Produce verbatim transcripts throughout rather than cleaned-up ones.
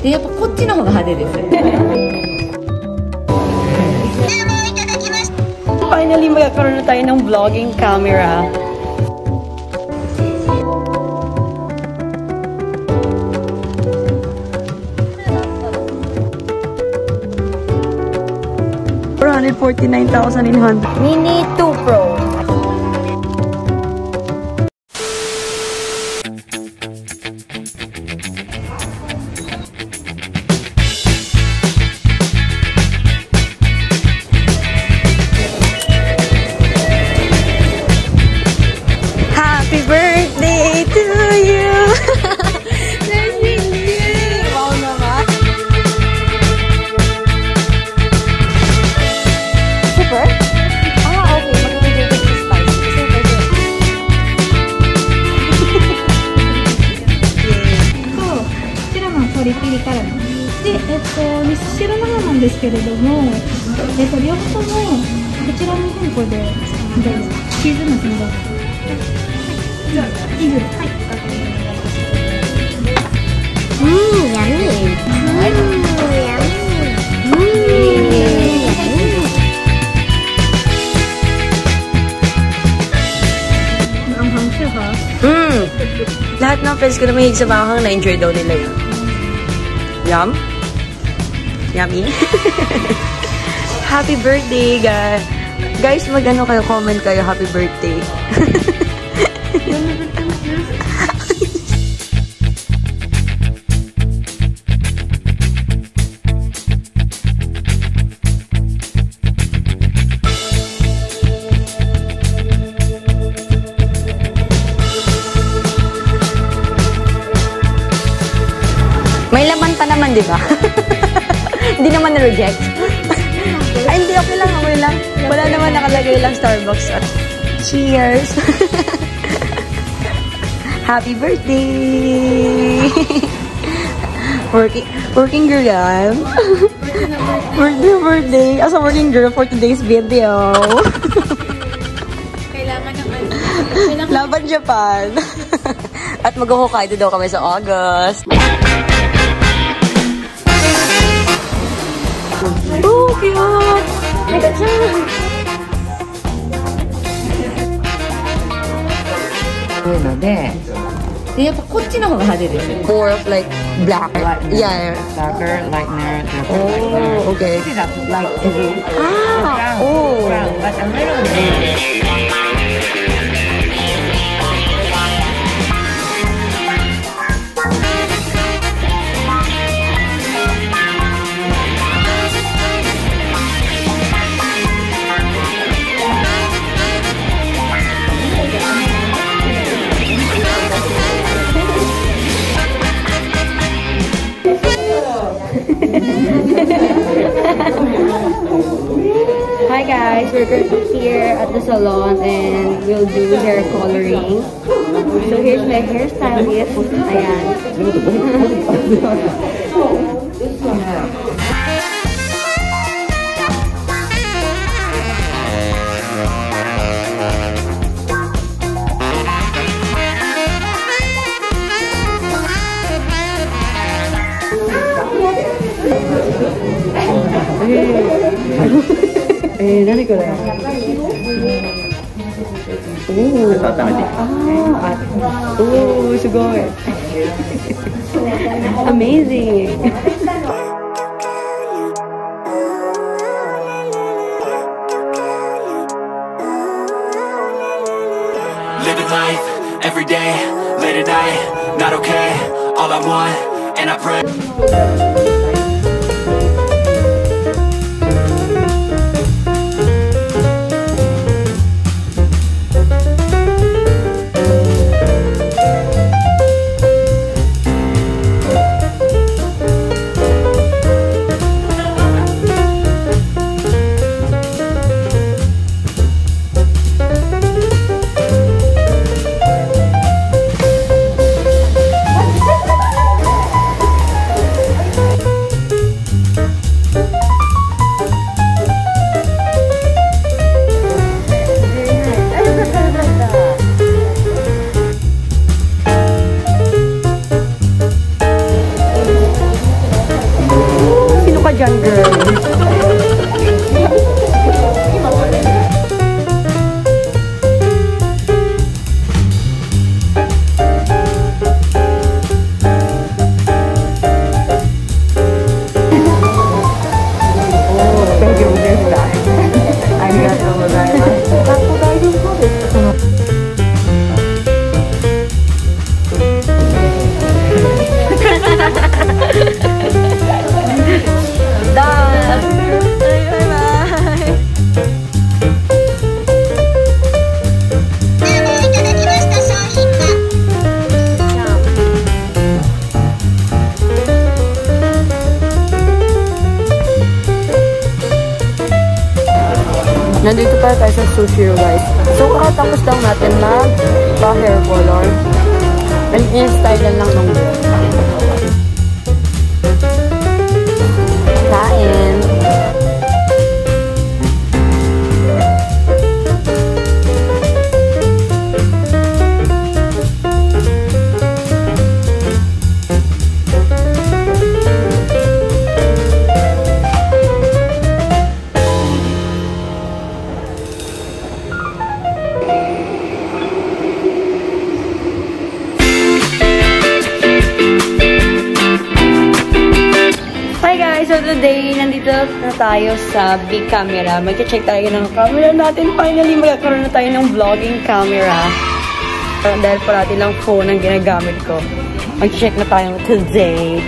で、やっぱこっちの方が派手です。 Finally, magkakaroon na tayo ng vlogging camera. four hundred forty-nine thousand nine hundred. Mini two Pro. Happy birthday to you! Wow naman! Super? Ah, okay. Mag-video with the spicy. Super good. So, こちらの鶏ピリ辛なんです。で、えっと、みそ汁の方なんですけれども、えっと、両方とも、こちらの方にこれで、大丈夫ですか？チーズのつながり。じゃあ、いいです。はい。 Mmm, yummy. Mmm, yummy. Mmm, Maanghang siya, ha? Mmm. Lahat ng friends ko na mahilig sa maanghang, na-enjoy daw nila yun. Yum? Yummy? Happy birthday, guys. Guys, mag-ano kayo, comment kayo, happy birthday. May laman pa naman, di ba? Hindi naman na-reject. Ay, hindi. Okay lang. Okay lang. Wala naman nakalagay lang Starbucks. At cheers! Happy birthday! working, working girl yan. Birthday, birthday. As a working girl for today's video. Kailangan ng ano? Laban Japan. At mag-Hokkaido daw kami sa August. Oh, cute! More of like black. Yeah. Darker, lightener, darker, Oh, lightener. okay. This is a light blue. Ah! Oh! Brown, but a little bit. Hi guys, we're currently here at the salon and we'll do hair coloring. So here's my hairstylist. Ayan. Eh, nani ko na? Oh, ah, oh, sugoi. Amazing. Living life every day, late at night, not okay. All I want, and I pray. para tayo sa sushi guys. So, kakatapos lang natin mag-hair color. And in-style lang ng girl. Kain. So today, nandito na tayo sa big camera. Mag-check tayo ng camera natin. Finally, magkakaroon na tayo ng vlogging camera. Dahil parati lang phone ang ginagamit ko. Mag-check na tayo today.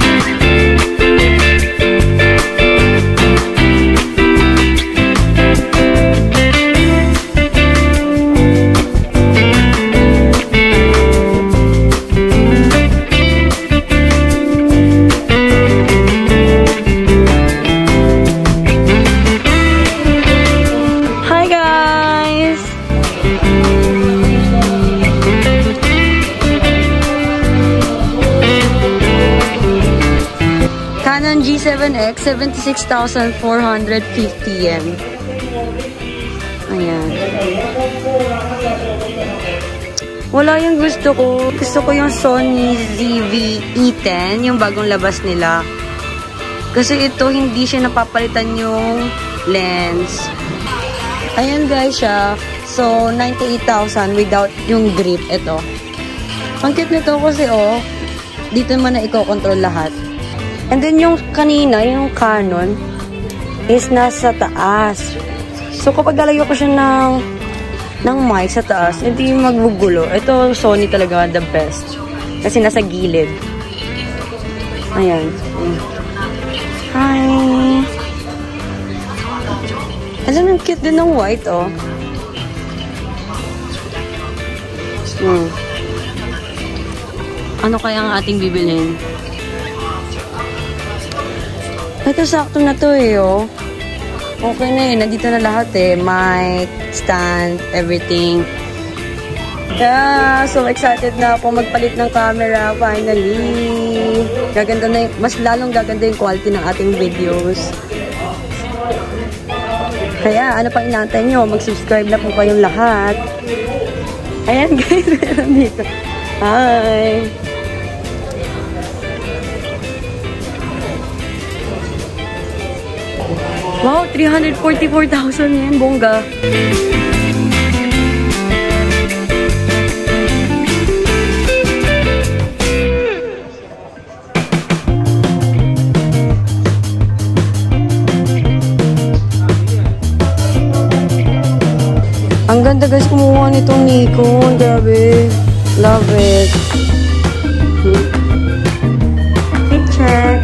G seven X, seventy-six thousand four hundred fifty yen. Ayan. Wala yung gusto ko. Gusto ko yung Sony Z V E ten, yung bagong labas nila. Kasi ito, hindi siya napapalitan yung lens. Ayan guys siya. So, ninety-eight thousand without yung grip. Ito. Ang cute nito kasi oh, dito naman na i-control lahat. And then yung kanina, yung Canon, is nasa taas. So kapag lalayo ko siya ng, ng mic sa taas, hindi magbugulo. Ito, Sony talaga, the best. Kasi nasa gilid. Ayan. Hi! Alam, ang cute din ng white, oh. Hmm. Ano kaya ang ating bibilhin? Ito, sakto na to eh, oh. Okay na eh. Nandito na lahat eh. Mic, stand, everything. Yeah, so excited na ako magpalit ng camera, finally. Gaganda na yung, mas lalong gaganda yung quality ng ating videos. Kaya, ano pang inaantay nyo? Mag-subscribe na po kayong lahat. Ayan guys, meron dito. Hi! Wow, three hundred forty-four thousand yan, bongga. Ang ganda guys, kumuha nitong Nikon. Grabe. Love it. Quick check.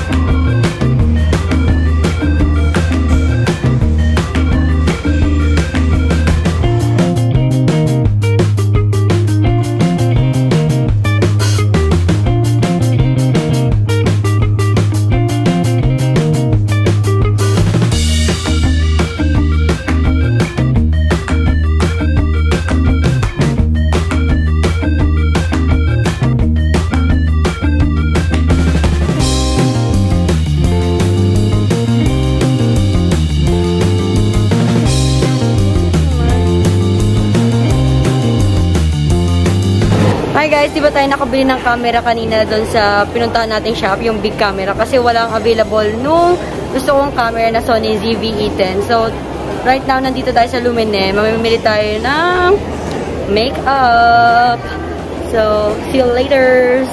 Hi guys, di ba tayo nakabili ng camera kanina doon sa pinuntahan nating shop, yung big camera, kasi walang available nung gusto kong camera na Sony Z V E ten. So, right now, nandito tayo sa Lumine. Mamimili tayo ng makeup. So, see you later!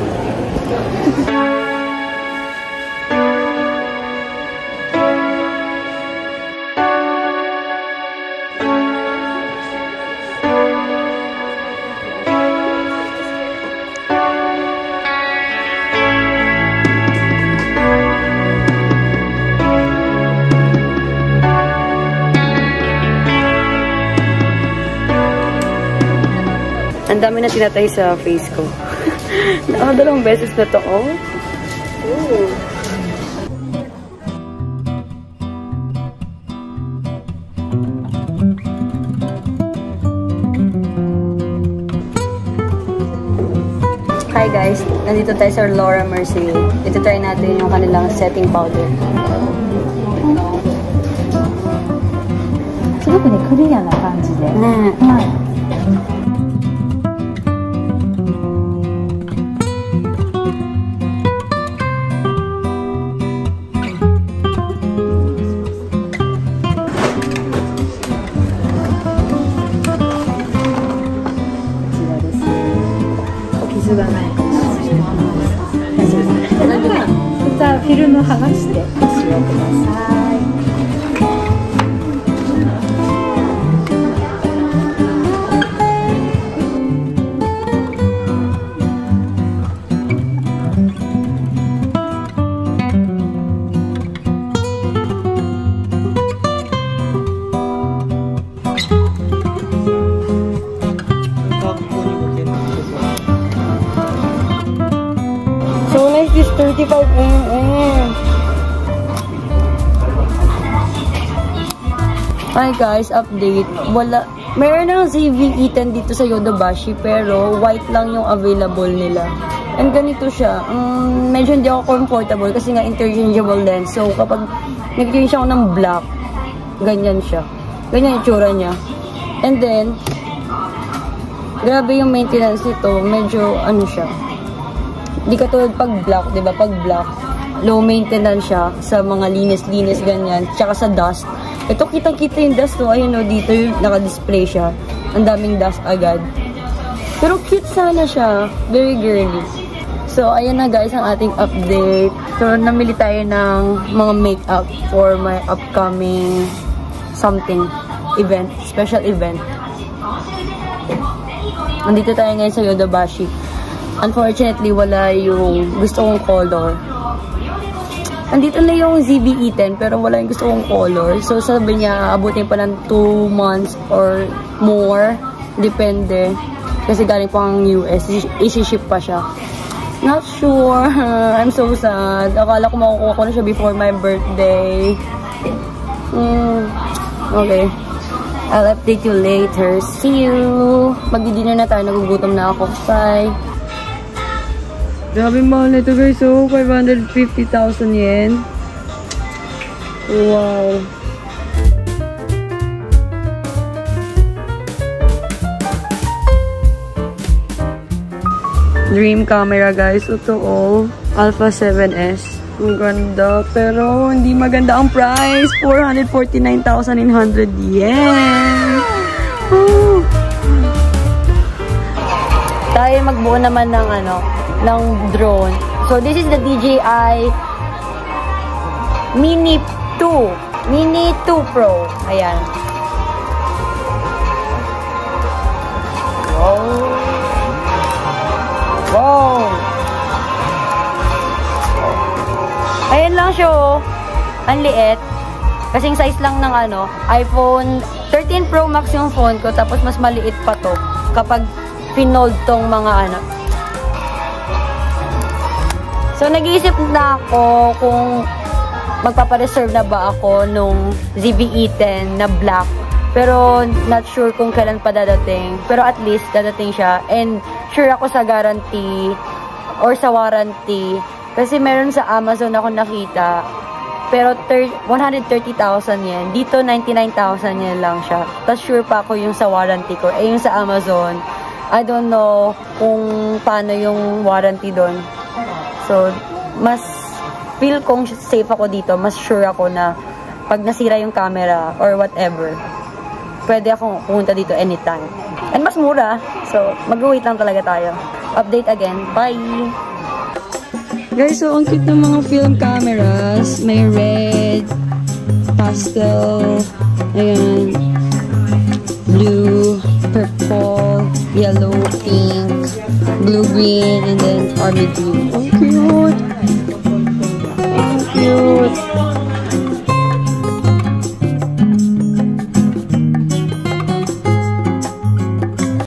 Ang dami na tinatay sa face ko. Nakadalawang beses na to, oh. Ooh. Hi guys, nandito tayo sa Laura Mercier. Ito try natin yung kanilang setting powder. すごくね、クリアな感じで。 ね、 はい。 傷がないかもしれない。大丈夫です。蓋フィルム剥がしてご使用ください。 So nice, this thirty-five millimeters. Hi guys, update. Wala, meron ng Z V E ten dito sa Yodobashi pero white lang yung available nila. And ganito siya. Um, medyo hindi ako comfortable kasi nga interchangeable lens. So kapag nag-change ako ng black, ganyan siya. Ganyan yung tsura niya. And then, grabe yung maintenance nito. Medyo ano siya. Di katulad pag black, di ba? Pag black, low maintenance siya sa mga linis-linis ganyan, tsaka sa dust. Ito, kitang-kita yung dust, no? Ayun, no? Dito yung naka-display siya. Ang daming dust agad. Pero cute sana siya. Very girly. So, ayan na guys ang ating update. So, namili tayo ng mga makeup for my upcoming something event, special event. Nandito tayo ngayon sa Yodobashi. Unfortunately, wala yung gusto kong color. Andito na yung Z V E ten, pero wala yung gusto kong color. So, sabi niya, abutin pa ng two months or more. Depende. Kasi galing pa ang U S. Isi-ship pa siya. Not sure. I'm so sad. Akala ko makukuha ko na siya before my birthday. Mm. Okay. I'll update you later. See you! Magdi-dinner na tayo. Nagugutom na ako. Bye! Grabe mahal nito guys, so five hundred fifty thousand yen. Wow. Dream camera guys, ito oh. Alpha seven S. Ang ganda, pero hindi maganda ang price. four hundred forty-nine thousand nine hundred yen. Oh. Tayo magbuo naman ng ano, ng drone. So, this is the D J I Mini two. Mini two Pro. Ayan. Wow. Wow. Ayan lang siya, oh. Ang liit. Kasing size lang ng ano, iPhone thirteen Pro Max yung phone ko. Tapos, mas maliit pa to. Kapag pinold tong mga ano. So, nag-iisip na ako kung magpapareserve na ba ako nung Z V E ten na black. Pero, not sure kung kailan pa dadating. Pero at least, dadating siya. And, sure ako sa guarantee or sa warranty. Kasi meron sa Amazon ako nakita. Pero, one hundred thirty thousand yen. Dito, ninety-nine thousand yen lang siya. Tapos, sure pa ako yung sa warranty ko. Eh, yung sa Amazon, I don't know kung paano yung warranty doon. So, mas feel kong safe ako dito. Mas sure ako na pag nasira yung camera or whatever, pwede akong pumunta dito anytime. And mas mura. So, mag-wait lang talaga tayo. Update again. Bye! Guys, so ang cute ng mga film cameras. May red, pastel, ayan, blue, purple, yellow, pink, blue, green, and then army blue. Oh, cute! Oh, cute!